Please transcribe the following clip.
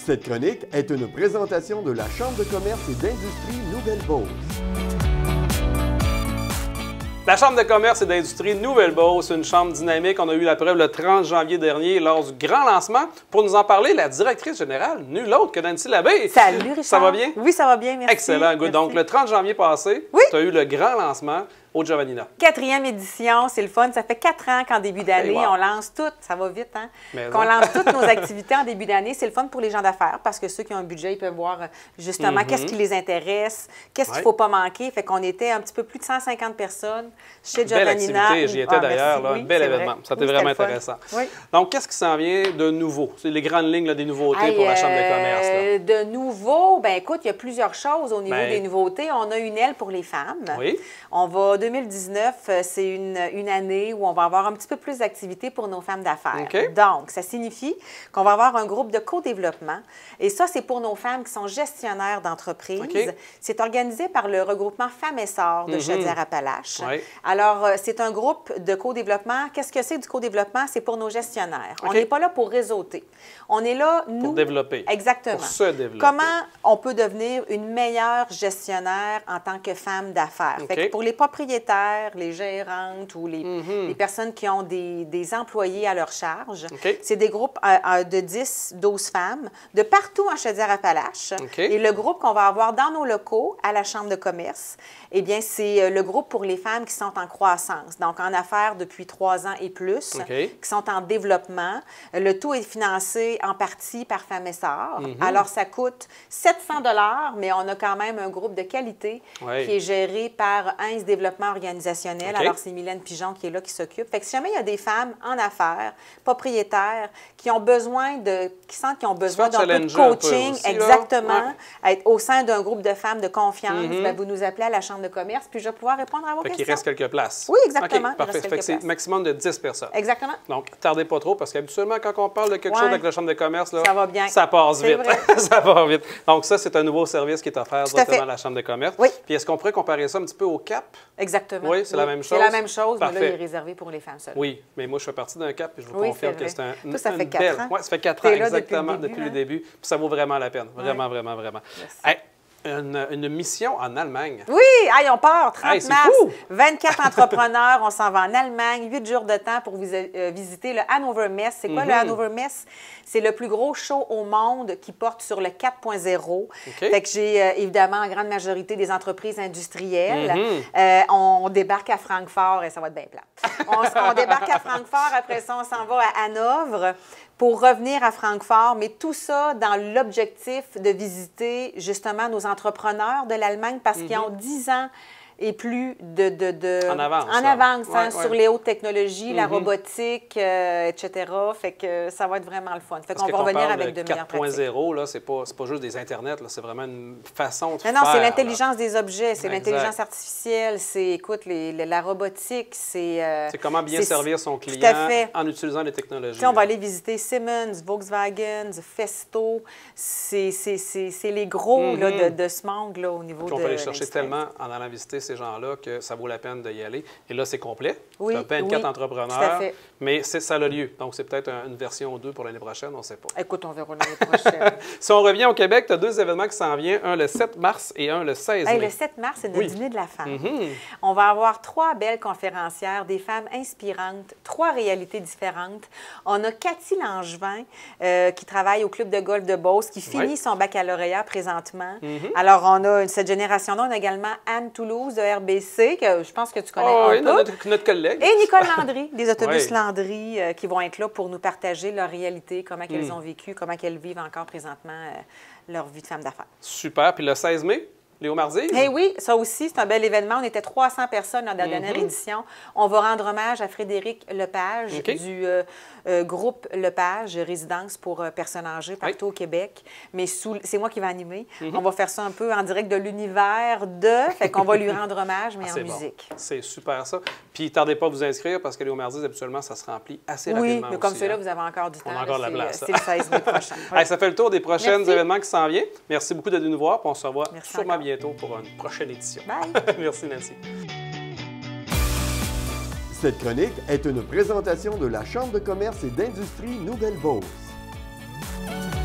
Cette chronique est une présentation de la Chambre de commerce et d'industrie Nouvelle-Beauce. La Chambre de commerce et d'industrie Nouvelle-Beauce, une chambre dynamique. On a eu la preuve le 30 janvier dernier lors du grand lancement. Pour nous en parler, la directrice générale, nulle autre que Nancy Labbé. Salut Richard. Ça va bien? Oui, ça va bien, merci. Excellent. Good. Merci. Donc, le 30 janvier passé, Oui. tu as eu le grand lancement au Giovannina. 4e édition, c'est le fun. Ça fait 4 ans qu'en début d'année, Hey, wow. on lance toutes, ça va vite, hein? Mais Qu'on non. lance toutes nos activités en début d'année. C'est le fun pour les gens d'affaires parce que ceux qui ont un budget, ils peuvent voir justement qu'est-ce qui les intéresse, qu'est-ce qu'il ne faut pas manquer. Fait qu'on était un petit peu plus de 150 personnes chez Belle Giovannina. activité, j'y étais d'ailleurs, merci. là, Oui, un bel c'est événement. vrai. Ça a été Oui, vraiment c'était le intéressant. fun. Oui. Donc, qu'est-ce qui s'en vient de nouveau? C'est les grandes lignes là, des nouveautés Hey, pour la Chambre de commerce. Là. De nouveau, ben écoute, il y a plusieurs choses au niveau Ben- des nouveautés. On a une aile pour les femmes. Oui. On va, 2019, c'est une année où on va avoir un petit peu plus d'activités pour nos femmes d'affaires. OK. Donc, ça signifie qu'on va avoir un groupe de co-développement. Et ça, c'est pour nos femmes qui sont gestionnaires d'entreprise. OK. C'est organisé par le regroupement Femmes Essor de Chaudière-Appalaches. Oui. Alors, c'est un groupe de co-développement. Qu'est-ce que c'est du co-développement? C'est pour nos gestionnaires. OK. On n'est pas là pour réseauter. On est là, nous... Pour développer. Exactement. Pour se développer. Comment on peut devenir une meilleure gestionnaire en tant que femme d'affaires? OK. Fait que pour les propriétaires, les gérantes ou les personnes qui ont des employés à leur charge, OK. c'est des groupes de 10, 12 femmes de partout en Chaudière-Appalaches. OK. Et le groupe qu'on va avoir dans nos locaux à la Chambre de commerce, eh bien, c'est le groupe pour les femmes qui sont en croissance, donc en affaires depuis 3 ans et plus, OK. qui sont en développement. Le tout est financé en partie par Femmes Essor. Alors, ça coûte 700 $, mais on a quand même un groupe de qualité Oui. qui est géré par Heinz Développement Organisationnel. OK. Alors, c'est Mylène Pigeon qui est là, qui s'occupe. Fait que si jamais il y a des femmes en affaires, propriétaires, qui ont besoin qui sentent qu'ils ont besoin d'un peu de challenger un peu coaching, aussi, là. exactement, être au sein d'un groupe de femmes de confiance, ben, vous nous appelez à la Chambre de commerce, puis je vais pouvoir répondre à vos Fait qu'il questions. reste quelques places. Oui, exactement, OK, il parfait. reste Fait que quelques c'est places. maximum de 10 personnes. Exactement. Donc, tardez pas trop, parce qu'habituellement, quand on parle de quelque Ouais. chose avec la Chambre de commerce, là, Ça va bien. ça passe C'est vite. vrai. Ça va vite. Donc, ça, c'est un nouveau service qui est offert Tout à directement fait. à la Chambre de commerce. Oui. Puis, est-ce qu'on pourrait comparer ça un petit peu au CAP? Exactement. Oui, c'est la même chose? C'est la même chose, mais là, Parfait. il est réservé pour les femmes seules. Oui, mais moi, je fais partie d'un CAP et je vous Oui, confirme c'est que c'est vrai. un. Toi, ça une fait 4 belle- ans. Oui, ça fait 4 ans, T'es là depuis le exactement, début, depuis le hein? début. Puis ça vaut vraiment la peine. Vraiment, vraiment, vraiment. Merci. Hey, une mission en Allemagne. Oui, hey, on part, 30 Hey, c'est mars, fou! 24 entrepreneurs, on s'en va en Allemagne, 8 jours de temps pour visiter le Hannover Messe. C'est quoi le Hannover Messe? C'est le plus gros show au monde qui porte sur le 4.0. Fait que j'ai évidemment en grande majorité des entreprises industrielles. On débarque à Francfort et ça va être bien plat. On débarque à Francfort, après ça, on s'en va à Hanovre pour revenir à Francfort, mais tout ça dans l'objectif de visiter justement nos entrepreneurs de l'Allemagne parce qu'ils ont 10 ans et plus En avance, en là. avance, hein, Ouais, sur ouais. les hautes technologies, la robotique, etc. Fait que ça va être vraiment le fun. Fait Parce qu'on que va quand on revenir parle avec de meilleures pratiques. 4.0, là, c'est pas juste des Internets, là, c'est vraiment une façon de Non, faire. non, c'est là. l'intelligence des objets, c'est Exact. l'intelligence artificielle, c'est, écoute, la robotique, c'est... C'est comment bien c'est- servir son tout client à fait. en utilisant les technologies. Tu sais, on va aller visiter Siemens, Volkswagen, Festo. C'est les gros là, de ce monde là, au niveau Puis de on peut aller chercher l'industrie. tellement en allant visiter ces gens-là que ça vaut la peine d'y aller. Et là, c'est complet. Oui, tu as 24 oui, entrepreneurs, tout à fait. mais ça a lieu. Donc, c'est peut-être une version 2 pour l'année prochaine, on ne sait pas. Écoute, on verra l'année prochaine. Si on revient au Québec, tu as 2 événements qui s'en viennent, un le 7 mars et un le 16 mai. Hey, le 7 mars, c'est notre Oui. dîner de la femme. On va avoir 3 belles conférencières, des femmes inspirantes, 3 réalités différentes. On a Cathy Langevin, qui travaille au club de golf de Beauce, qui finit Oui. son baccalauréat présentement. Alors, on a cette génération-là. On a également Anne Toulouse de RBC, que je pense que tu connais Oh, un oui, peu. notre collègue. Et Nicole Landry, des autobus Oui. Landry, qui vont être là pour nous partager leur réalité, comment qu'elles ont vécu, comment qu'elles vivent encore présentement leur vie de femme d'affaires. Super. Puis le 16 mai, Léo Mardise. Eh oui, ça aussi, c'est un bel événement. On était 300 personnes lors de la dernière édition. On va rendre hommage à Frédéric Lepage OK. du groupe Lepage, résidence pour personnes âgées partout au Québec. Mais c'est moi qui vais animer. On va faire ça un peu en direct de l'univers fait qu'on va lui rendre hommage, mais en C'est bon. musique. C'est super ça. Puis tardez pas à vous inscrire parce que Léo Mardise, habituellement, ça se remplit assez Oui, rapidement mais comme aussi, celui-là, hein. vous avez encore du temps. On a là, encore de la c'est, place. C'est le 16 mai prochain. Hey, ça fait le tour des prochains Merci. événements qui s'en viennent. Merci beaucoup d'être venu nous voir. Puis on se revoit Merci sûrement encore. bientôt pour une prochaine édition. Bye. Merci, Nancy. Cette chronique est une présentation de la Chambre de commerce et d'industrie Nouvelle-Beauce.